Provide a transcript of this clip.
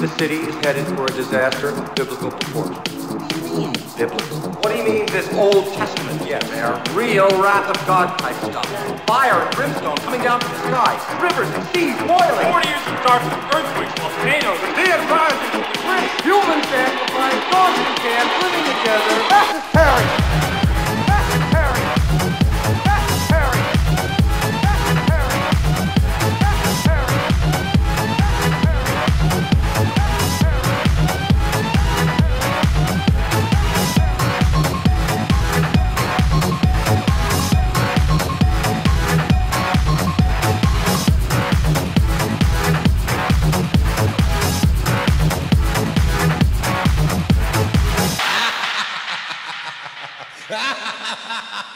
The city is headed for a disaster of biblical proportions. Biblical? What do you mean, this Old Testament? Yeah, they're real wrath of God type stuff. Fire and brimstone coming down from the sky. Rivers and seas boiling. 40 years of darkness, earthquakes, volcanoes, and dead rising from the grave. Human sacrifice, dogs and cats living together. That's hysteria. That's hysteria. That's hysteria. Ha ha ha ha!